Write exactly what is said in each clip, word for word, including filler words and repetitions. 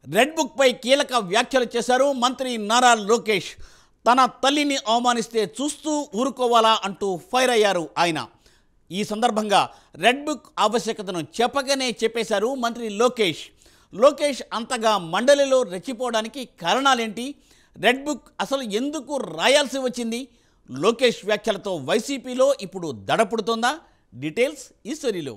Red book పై కీలక వ్యాఖ్యలు చేశారు మంత్రి నారా లోకేష్. తన తల్లిని అవమానిస్తే చూస్తూ ఊరుకోవాలా అంటూ ఫైర్ అయ్యారు ఆయన. ఈ సందర్భంగా రెడ్ బుక్ ఆవశ్యకతను చెప్పగానే చెప్పేశారు మంత్రి లోకేష్. లోకేష్ అంతగా మండలిలో రెచ్చిపోవడానికి కారణాలేంటి? రెడ్ బుక్ అసలు ఎందుకు రాయాల్సి వచ్చింది? లోకేష్ వ్యాఖ్యలతో వైసీపీలో ఇప్పుడు దడపుడుతోందా? డీటెయిల్స్ ఈ స్టోరీలో.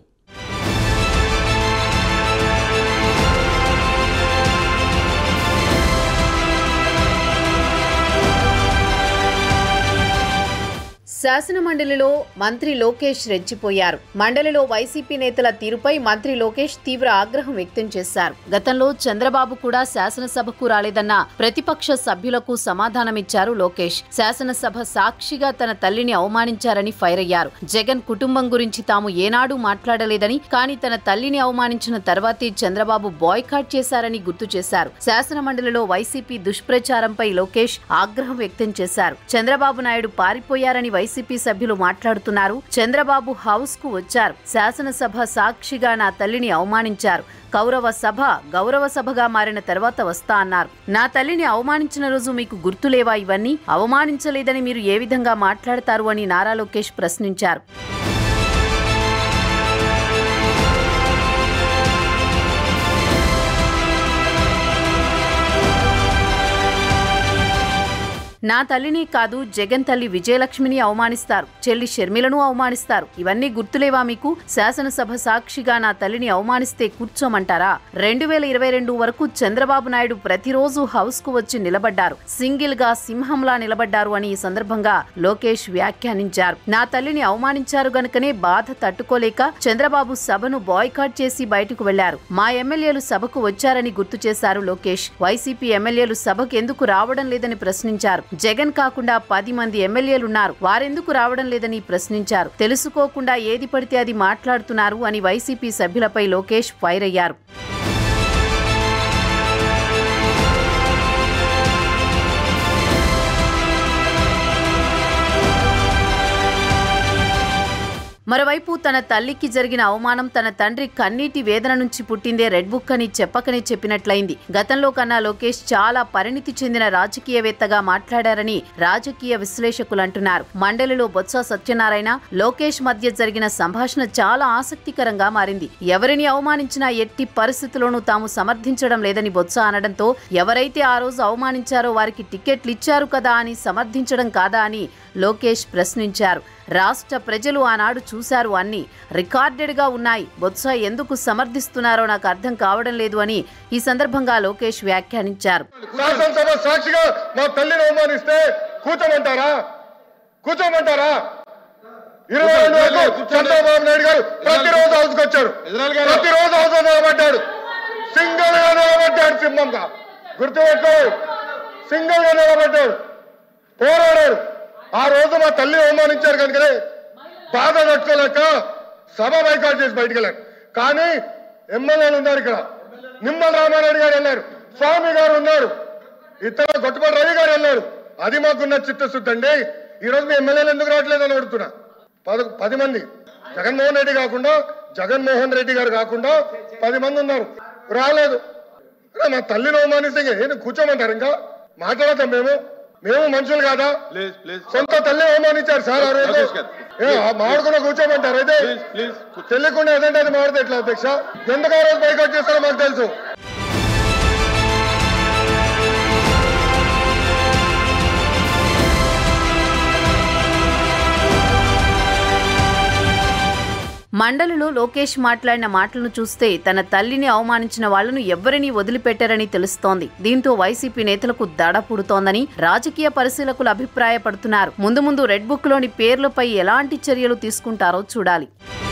శాసన మండలిలో మంత్రి లోకేష్ రెచ్చిపోయారు. మండలిలో వైసీపీ నేతల తీరుపై మంత్రి లోకేష్ తీవ్ర ఆగ్రహం వ్యక్తం చేశారు. గతంలో చంద్రబాబు కూడా శాసనసభకు రాలేదన్న ప్రతిపక్ష సభ్యులకు సమాధానమిచ్చారు లోకేష్. శాసనసభ సాక్షిగా తన తల్లిని అవమానించారని ఫైర్ అయ్యారు. జగన్ కుటుంబం గురించి తాము ఏనాడూ మాట్లాడలేదని, కానీ తన తల్లిని అవమానించిన తర్వాతే చంద్రబాబు బాయ్కాట్ చేశారని గుర్తు చేశారు. శాసన మండలిలో వైసీపీ దుష్ప్రచారంపై లోకేష్ ఆగ్రహం వ్యక్తం చేశారు. చంద్రబాబు నాయుడు పారిపోయారని వైసీపీ సభ్యులు మాట్లాడుతున్నారు. చంద్రబాబు హౌస్ కు వచ్చారు. శాసనసభ సాక్షిగా నా తల్లిని అవమానించారు. కౌరవ సభ గౌరవ సభగా మారిన తర్వాత వస్తా అన్నారు. నా తల్లిని అవమానించిన రోజు మీకు గుర్తులేవా? ఇవన్నీ అవమానించలేదని మీరు ఏ విధంగా మాట్లాడతారు అని నారా లోకేష్ ప్రశ్నించారు. నా తల్లిని కాదు, జగన్ తల్లి విజయలక్ష్మిని అవమానిస్తారు, చెల్లి షర్మిలను అవమానిస్తారు. ఇవన్నీ గుర్తులేవా మీకు? శాసనసభ సాక్షిగా నా తల్లిని అవమానిస్తే కూర్చోమంటారా? రెండు వేల ఇరవై రెండు వరకు చంద్రబాబు నాయుడు ప్రతిరోజు హౌస్ కు వచ్చి నిలబడ్డారు. సింగిల్ గా సింహంలా నిలబడ్డారు అని ఈ సందర్భంగా లోకేష్ వ్యాఖ్యానించారు. నా తల్లిని అవమానించారు గనుకనే బాధ తట్టుకోలేక చంద్రబాబు సభను బాయ్కాట్ చేసి బయటకు వెళ్లారు. మా ఎమ్మెల్యేలు సభకు వచ్చారని గుర్తు చేశారు లోకేష్. వైసీపీ ఎమ్మెల్యేలు సభకు ఎందుకు రావడం లేదని ప్రశ్నించారు. జగన్ కాకుండా పది మంది ఎమ్మెల్యేలున్నారు, వారెందుకు రావడం లేదని ప్రశ్నించారు. తెలుసుకోకుండా ఏది పడితే అది మాట్లాడుతున్నారు అని వైసీపీ సభ్యులపై లోకేష్ ఫైర్ అయ్యారు. మరోవైపు తన తల్లికి జరిగిన అవమానం తన తండ్రి కన్నీటి వేదన నుంచి పుట్టిందే రెడ్ బుక్ అని చెప్పకనే చెప్పినట్లయింది. గతంలో కన్నా లోకేష్ చాలా పరిణితి చెందిన రాజకీయవేత్తగా మాట్లాడారని రాజకీయ విశ్లేషకులు అంటున్నారు. మండలిలో బొత్స సత్యనారాయణ లోకేష్ మధ్య జరిగిన సంభాషణ చాలా ఆసక్తికరంగా మారింది. ఎవరిని అవమానించినా ఎట్టి పరిస్థితుల్లోనూ తాము సమర్థించడం లేదని బొత్స అనడంతో, ఎవరైతే ఆ రోజు అవమానించారో వారికి టికెట్లు ఇచ్చారు కదా అని సమర్థించడం కాదా అని లోకేష్ ప్రశ్నించారు. రాష్ట్ర ప్రజలు ఆనాడు చూశారు, అన్ని రికార్డెడ్ గా ఉన్నాయి. బొత్స ఎందుకు సమర్థిస్తున్నారో నాకు అర్థం కావడం లేదు అని ఈ సందర్భంగా లోకేష్ వ్యాఖ్యానించారు. శాసనసభ సాక్షిగా మా తల్లిని అవమానిస్తే కూర్చోమంటారా? కూర్చోమంటారా? ఇరవై రెండు వరకు చంద్రబాబు నాయుడు గారు ప్రతిరోజు హౌస్ కు వచ్చారు, ప్రతిరోజు హౌస్ నిలబడ్డాడు, సింగిల్ గా నిలబడ్డాడు, సింహంగా గుర్తుపెట్టు, సింగిల్ గా నిలబడ్డాడు, పోరాడాడు. ఆ రోజు మా తల్లి అవమానించారు కనుకనే బాధ తట్టుకోలేక సభ బైకాట్ చేసి బయటకు వెళ్ళారు. కానీ ఎమ్మెల్యేలు ఉన్నారు, ఇక్కడ నిమ్మల రామారెడ్డి గారు వెళ్ళారు, స్వామి గారు ఉన్నారు, ఇతర గొట్టపాటి రవి గారు వెళ్ళారు. అది మాకున్న చిత్తశుద్ధి అండి. ఈ రోజు మీ ఎమ్మెల్యేలు ఎందుకు రావట్లేదని అడుగుతున్నా. పది పది మంది జగన్మోహన్ రెడ్డి కాకుండా జగన్మోహన్ రెడ్డి గారు కాకుండా పది మంది ఉన్నారు, రాలేదు. మా తల్లిని అవమానిస్తే ఏం కూర్చోమంటారు? ఇంకా మాట్లాడతాం మేము మేము మనుషులు కాదా? సొంత తల్లి అవమానించారు సార్. ఆ రోజు మాడుకున్న కూర్చోమంటారు. అయితే తెలియకుండా ఏదంటే అది మాడితే ఎట్లా అధ్యక్ష? ఎందుకు ఆ రోజు బైకాట్ చేస్తారో మాకు తెలుసు. మండలిలో లోకేష్ మాట్లాడిన మాటలను చూస్తే తన తల్లిని అవమానించిన వాళ్లను ఎవ్వరినీ వదిలిపెట్టారని తెలుస్తోంది. దీంతో వైసీపీ నేతలకు దడ పుడుతోందని రాజకీయ పరిశీలకులు అభిప్రాయపడుతున్నారు. ముందు ముందు రెడ్ బుక్ లోని పేర్లపై ఎలాంటి చర్యలు తీసుకుంటారో చూడాలి.